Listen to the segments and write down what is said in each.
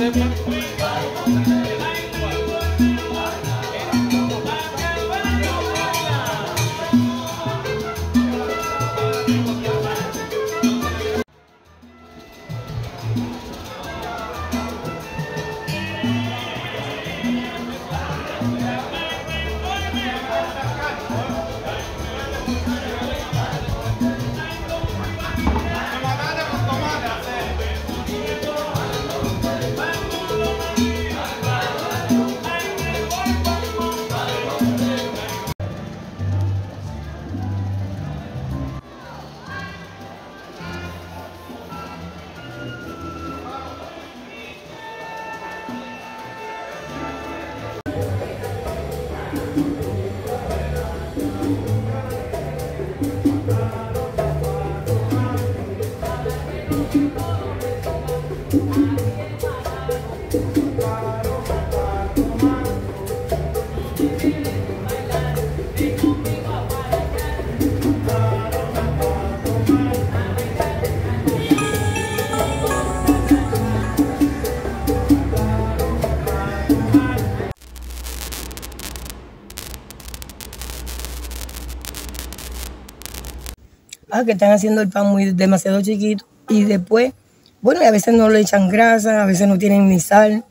Que están haciendo el pan demasiado chiquito y después, bueno, y a veces no le echan grasa, a veces no tienen ni sal.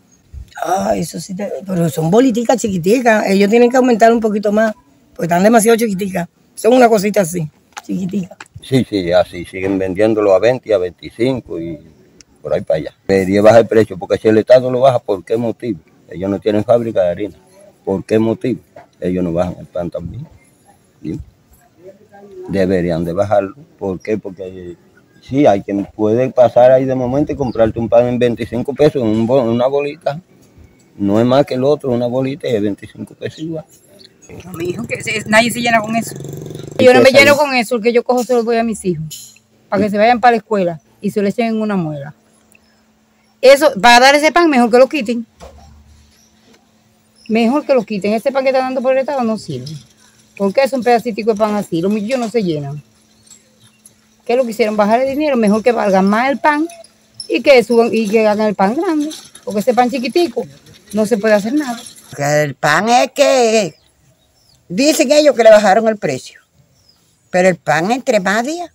Eso sí, pero son boliticas chiquiticas, ellos tienen que aumentar un poquito más, porque están demasiado chiquiticas. Son una cosita así, chiquitica. Sí, así siguen vendiéndolo a 20, a 25 y por ahí para allá. Debería bajar el precio, porque si el Estado lo baja, ¿por qué motivo? Ellos no tienen fábrica de harina. ¿Por qué motivo? Ellos no bajan el pan también. ¿Sí? Deberían de bajarlo. ¿Por qué? Porque sí, hay quien puede pasar ahí de momento y comprarte un pan en 25 pesos, una bolita. No es más que el otro, una bolita y es 25 pesos igual. No, mi hijo, nadie se llena con eso. Yo no me lleno con eso, el que yo cojo se lo doy a mis hijos, para que se vayan para la escuela y se lo echen en una muela. Eso, para dar ese pan, mejor que lo quiten. Mejor que lo quiten. Ese pan que están dando por el Estado no sirve. Porque es un pedacito de pan así, los millos no se llenan. ¿Qué es lo que hicieron? Bajar el dinero, mejor que valgan más el pan y que suban y que hagan el pan grande. Porque ese pan chiquitico no se puede hacer nada. El pan es que dicen ellos que le bajaron el precio. Pero el pan entre más días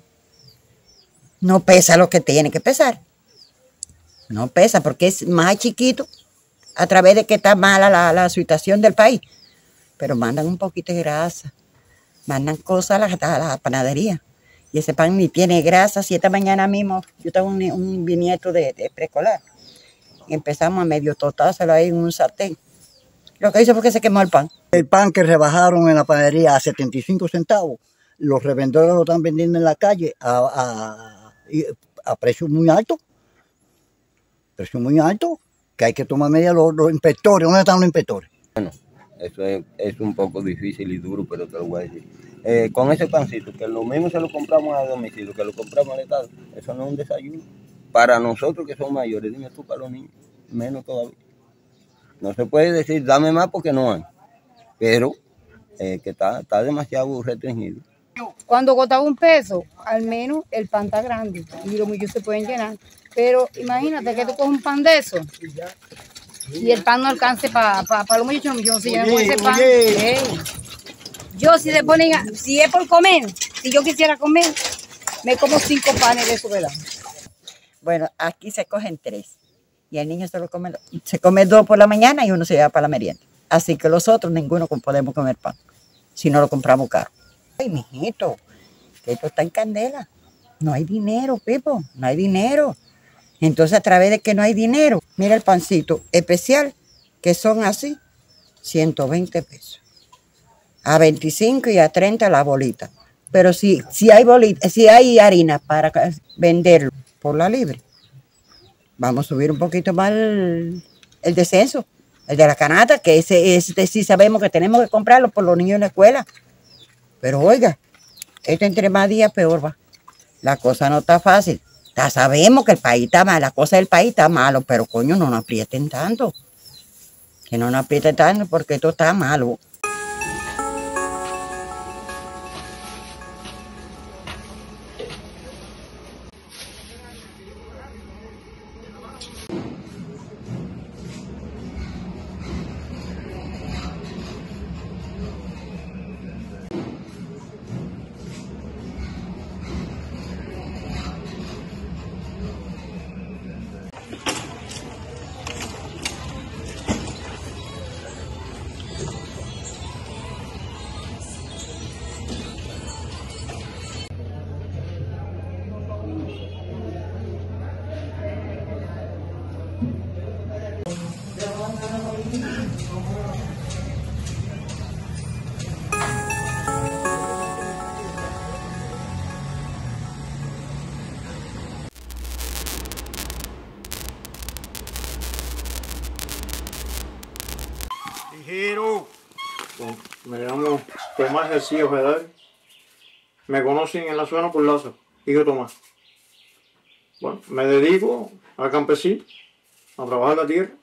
no pesa lo que tiene que pesar. No pesa porque es más chiquito a través de que está mala la situación del país. Pero mandan un poquito de grasa, mandan cosas a la panadería. Y ese pan ni tiene grasa. Si esta mañana mismo, yo tengo un bisnieto de preescolar. Y empezamos a medio totárselo ahí en un sartén. Lo que hizo fue que se quemó el pan. El pan que rebajaron en la panadería a 75 centavos, los revendedores lo están vendiendo en la calle a precio muy alto. Precio muy alto, que hay que tomar medidas los inspectores. ¿Dónde están los inspectores? Bueno, eso es un poco difícil y duro, pero te lo voy a decir. Con ese pancito, que lo mismo se lo compramos a domicilio, que lo compramos al Estado, eso no es un desayuno. Para nosotros que somos mayores, dime tú, para los niños, menos todavía. No se puede decir, dame más porque no hay, pero que está demasiado restringido. Cuando costaba un peso, al menos el pan está grande y los millos se pueden llenar. Pero imagínate que tú coges un pan de eso y el pan no alcance para los muchachos, no se llenan con ese pan. Yo si es por comer, si yo quisiera comer, me como 5 panes de eso, ¿verdad? Bueno, aquí se cogen 3 y el niño se come 2 por la mañana y uno se lleva para la merienda. Así que los otros ninguno podemos comer pan, si no lo compramos caro. Ay, mijito, que esto está en candela. No hay dinero, Pepo, no hay dinero. Entonces, a través de que no hay dinero, mira el pancito especial, que son así, 120 pesos. A 25 y a 30 la bolita. Pero si hay harina para venderlo por la libre, vamos a subir un poquito más el descenso, el de la canasta, que ese sí sabemos que tenemos que comprarlo por los niños en la escuela. Pero oiga, esto entre más días peor va. La cosa no está fácil. Ya sabemos que el país está mal, la cosa del país está malo, pero coño, no nos aprieten tanto. Que no nos aprieten tanto porque esto está malo. Tomás García Ojeda. Me conocen en la zona por Lázaro, hijo Tomás. Bueno, me dedico al campesino, a trabajar la tierra.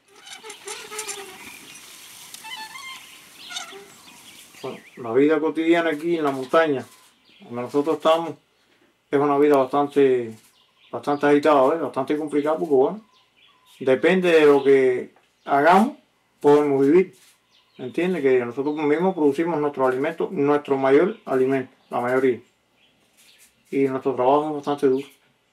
Bueno, la vida cotidiana aquí en la montaña, donde nosotros estamos, es una vida bastante agitada, bastante complicada, porque bueno, depende de lo que hagamos, podemos vivir. ¿Entiendes? Que nosotros mismos producimos nuestro alimento, nuestro mayor alimento, la mayoría. Y nuestro trabajo es bastante duro.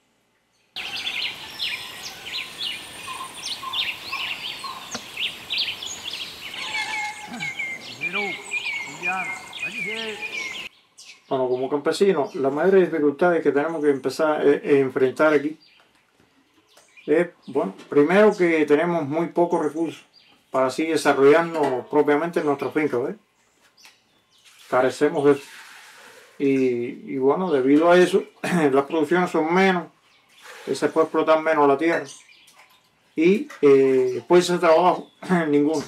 Bueno, como campesinos, las mayores dificultades que tenemos que empezar a enfrentar aquí es, bueno, primero que tenemos muy pocos recursos para así desarrollarnos propiamente en nuestra finca, ¿ves? Carecemos de eso. Y bueno, debido a eso, las producciones son menos, se puede explotar menos la tierra y puede ser trabajo ninguno.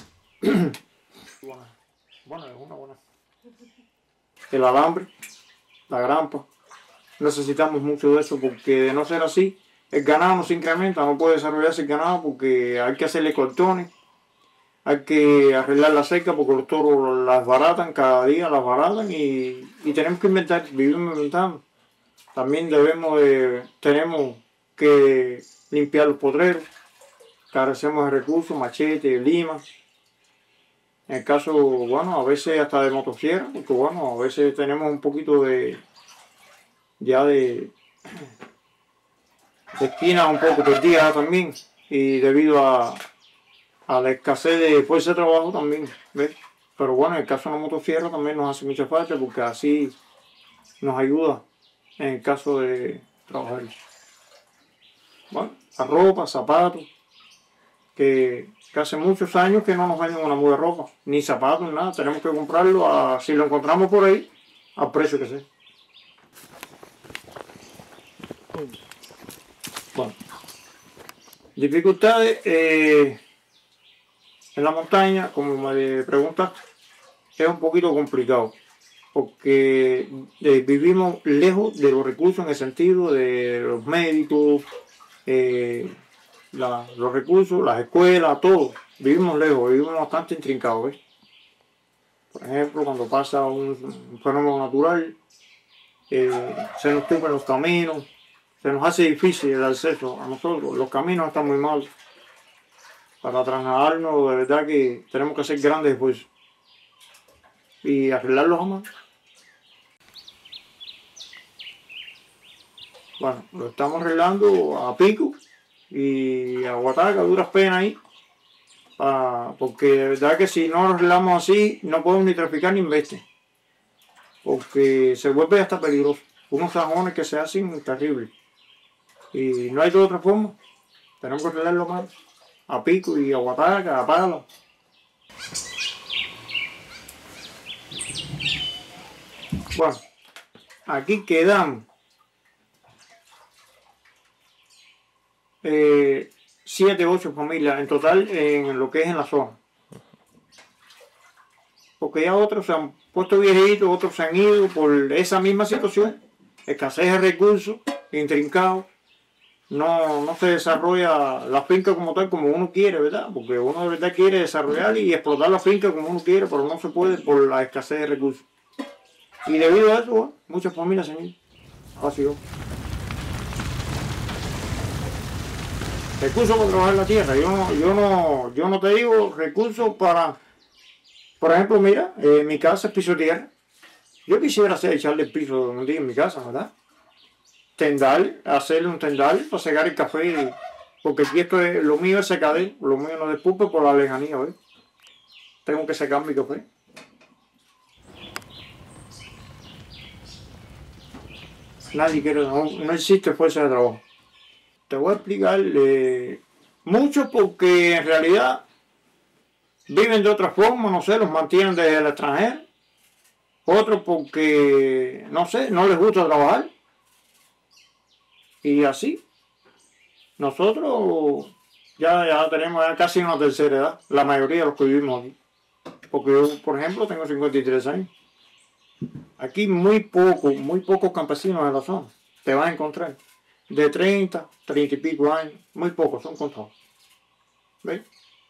Bueno, es una buena. El alambre, la grampa, necesitamos mucho de eso porque de no ser así, el ganado no se incrementa, no puede desarrollarse el ganado porque hay que hacerle cortones, hay que arreglar la cerca porque los toros las baratan, cada día las baratan y tenemos que inventar, vivimos inventando. También tenemos que limpiar los potreros, carecemos de recursos, machete, lima. En el caso, bueno, a veces hasta de motosierra, porque bueno, a veces tenemos un poquito de esquina un poco perdida también, y debido a la escasez de fuerza de trabajo también, ¿ves? Pero bueno, en el caso de la motosierra también nos hace mucha falta porque así nos ayuda en el caso de trabajar. Bueno, la ropa, zapatos, que hace muchos años que no nos venden una muda de ropa, ni zapatos, nada, tenemos que comprarlo, si lo encontramos por ahí, al precio que sea. Bueno, dificultades en la montaña, como me preguntas, es un poquito complicado, porque vivimos lejos de los recursos en el sentido de los médicos, los recursos, las escuelas, todo. Vivimos lejos, vivimos bastante intrincados, ¿ves? Por ejemplo, cuando pasa un fenómeno natural, se nos tupen los caminos, se nos hace difícil el acceso a nosotros, los caminos están muy mal. Para trasladarnos, de verdad que tenemos que hacer grandes esfuerzos y arreglarlos a mano. Bueno, lo estamos arreglando a pico y a guataca, a duras penas ahí, porque de verdad que si no lo arreglamos así, no podemos ni traficar ni investir, porque se vuelve hasta peligroso. Unos sajones que se hacen terribles y no hay de otra forma, tenemos que arreglarlo más a pico y a guataca, a pala. Bueno, aquí quedan 7 u 8 familias en total en lo que es en la zona. Porque ya otros se han puesto viejitos, otros se han ido por esa misma situación, escasez de recursos, intrincados. No se desarrolla la finca como tal, como uno quiere, ¿verdad? Porque uno de verdad quiere desarrollar y explotar la finca como uno quiere, pero no se puede por la escasez de recursos. Y debido a eso, bueno, muchas familias se han ido. Así es. Recursos para trabajar la tierra. Yo no te digo recursos para, por ejemplo, mira, mi casa es piso de tierra. Yo quisiera echarle el piso un día en mi casa, ¿verdad? Tendal, hacerle un tendal para secar el café, porque aquí lo mío es secadero, lo mío no es pulpe por la lejanía, ¿ves? Tengo que secar mi café. Nadie quiere, no existe fuerza de trabajo. Te voy a explicar mucho porque en realidad viven de otra forma, no sé, los mantienen desde el extranjero. Otros porque, no sé, no les gusta trabajar. Y así, nosotros ya tenemos casi una tercera edad, la mayoría de los que vivimos aquí. Porque yo, por ejemplo, tengo 53 años. Aquí muy pocos campesinos en la zona te vas a encontrar. De 30 y pico años, muy pocos, son contados. ¿Ves?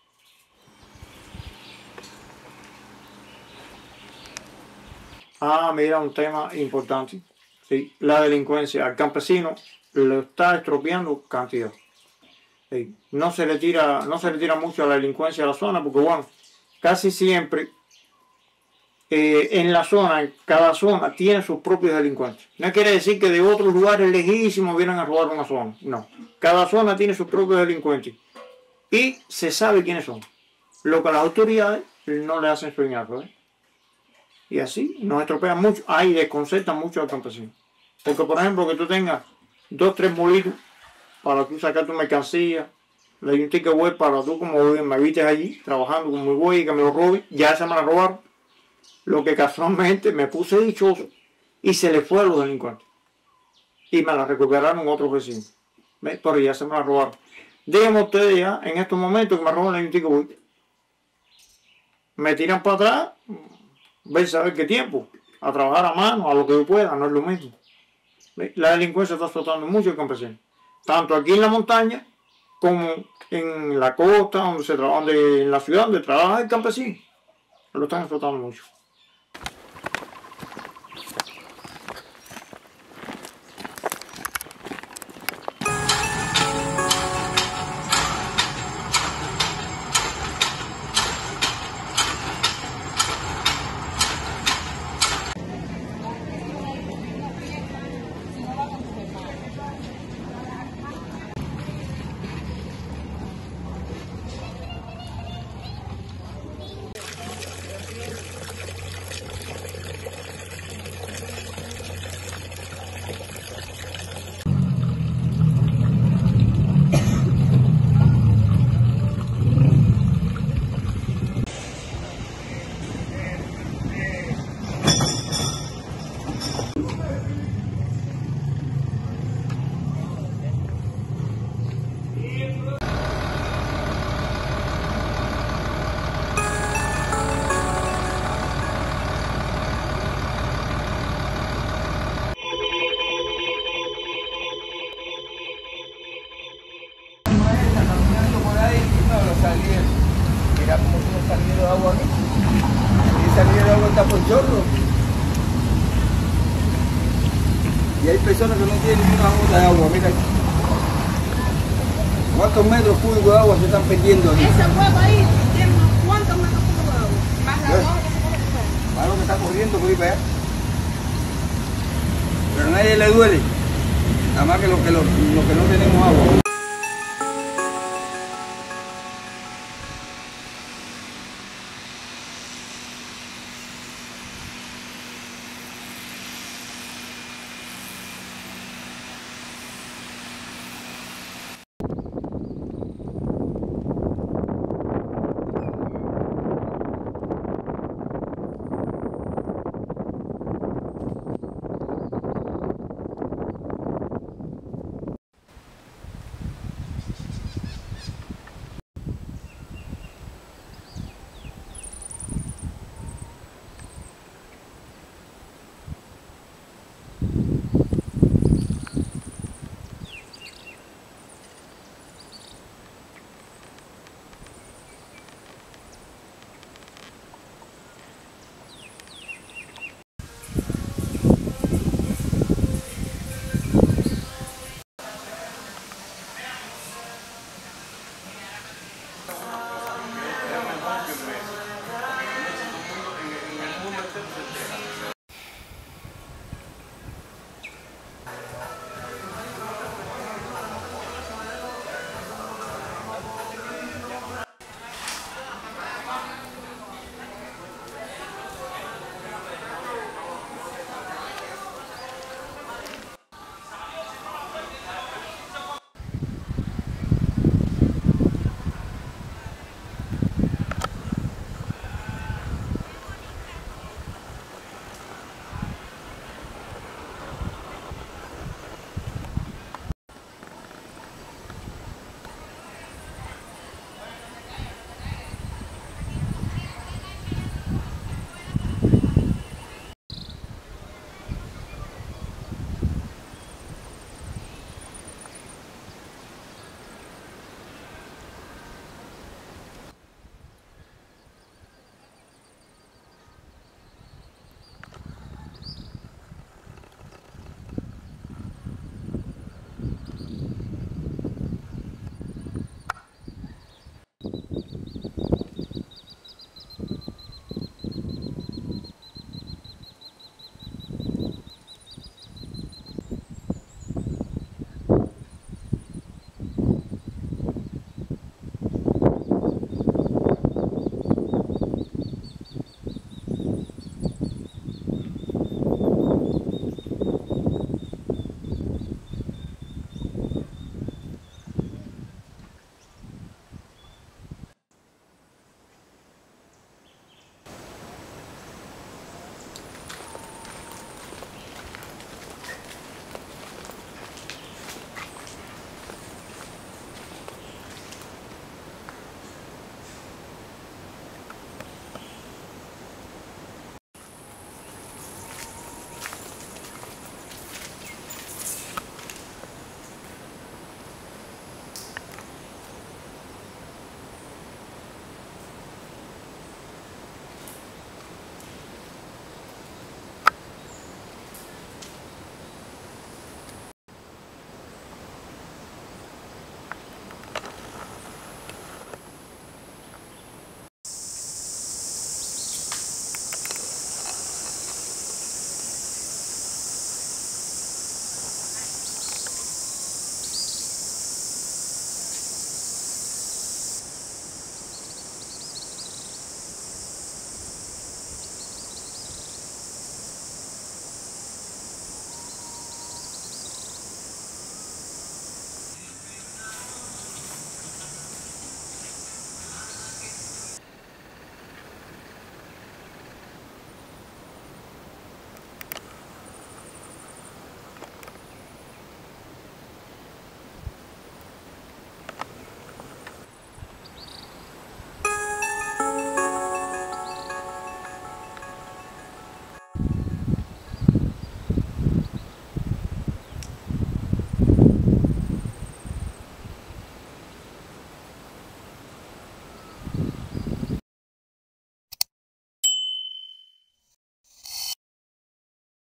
Mira, un tema importante. Sí, la delincuencia. Al campesino lo está estropeando cantidad. Sí, no se le tira mucho a la delincuencia a la zona, porque bueno, casi siempre en la zona, cada zona tiene sus propios delincuentes. No quiere decir que de otros lugares lejísimos vienen a robar una zona. No. Cada zona tiene sus propios delincuentes. Y se sabe quiénes son. Lo que a las autoridades no le hacen soñar, ¿eh? Y así nos estropean mucho. Ahí desconcertan mucho al campesino. Porque, por ejemplo, que tú tengas 2 o 3 molinos para tú sacar tu mercancía, le di un ticket web para tú, como me viste allí, trabajando con mi güey y que me lo roben, ya se me la robaron. Lo que casualmente me puse dichoso y se le fue a los delincuentes. Y me la recuperaron otros vecinos. ¿Ves? Pero ya se me la robaron. Díganme ustedes ya, en estos momentos que me roban el ticket web, me tiran para atrás, ves a ver qué tiempo, a trabajar a mano, a lo que yo pueda, no es lo mismo. ¿Ves? La delincuencia está azotando mucho el campesino. Tanto aquí en la montaña como en la costa, en la ciudad donde trabaja el campesino. Lo están azotando mucho. Mira cómo tiene salido de agua aquí. Y salido de agua está por chorro. Y hay personas que no tienen ni una gota de agua. Mira aquí. ¿Cuántos metros cúbicos de agua se están perdiendo aquí? Ese huevo ahí tiene ¿cuántos metros cúbicos de agua? Más la agua. Más lo que está corriendo por ahí para allá. Pero a nadie le duele. Nada más que los que no tenemos agua.